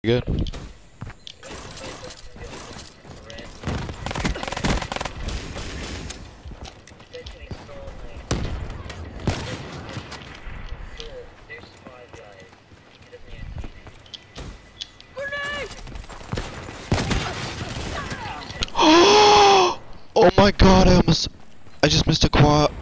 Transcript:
Good. Oh my god, I just missed a quad.